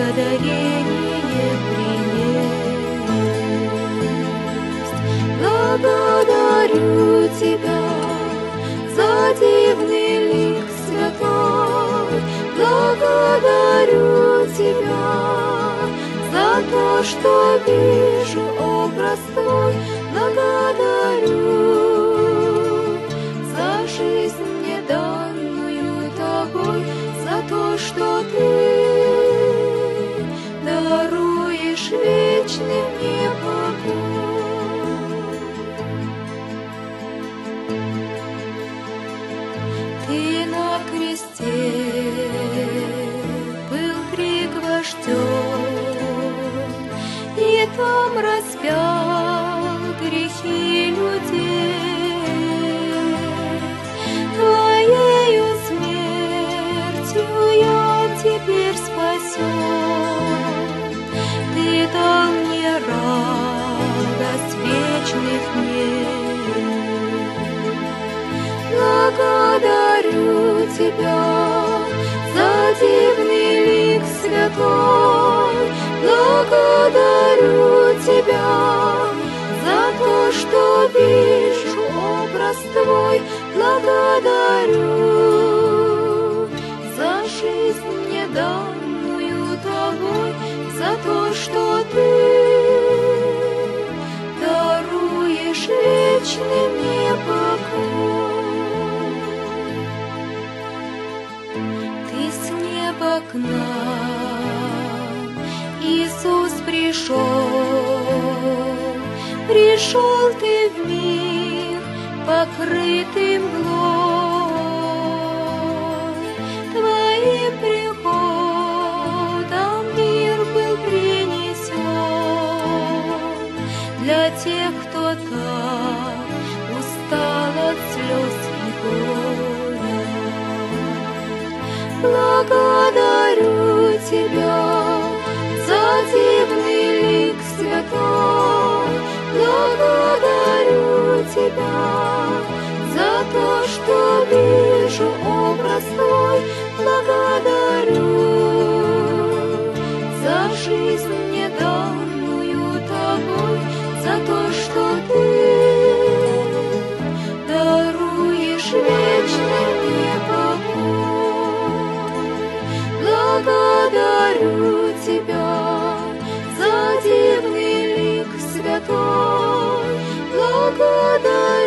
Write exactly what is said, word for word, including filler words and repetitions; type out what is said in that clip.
благодарение принесть. Благодарю Тебя за дивный лик святой, благодарю Тебя за то, что вижу образ Твой, благодарю за жизнь мне данную Тобой, за то, что Ты даруешь вечный мне покой. Ты на кресте был пригвожден, и там распял грехи людей. Твоею смертью я теперь спасен. Ты дал мне радость вечных дней. Благодарю Тебя за дивный лик святой, благодарю Тебя за то, что вижу образ Твой, благодарю за жизнь мне данную Тобой, за то, что Ты даруешь вечный мне покой. Ты с неба к нам, Иисус, пришел, пришел Ты в мир, покрытый мглой. Твоим приходом мир был принесен для тех, кто так устал от слез и горя. Благодарю Тебя за дивный лик святой, благодарю Тебя за то, что вижу образ Твой, благодарю за жизнь мне данную Тобой, за то, что Ты даруешь вечный мне покой. Благодарю Тебя за дивный лик святой, благодарю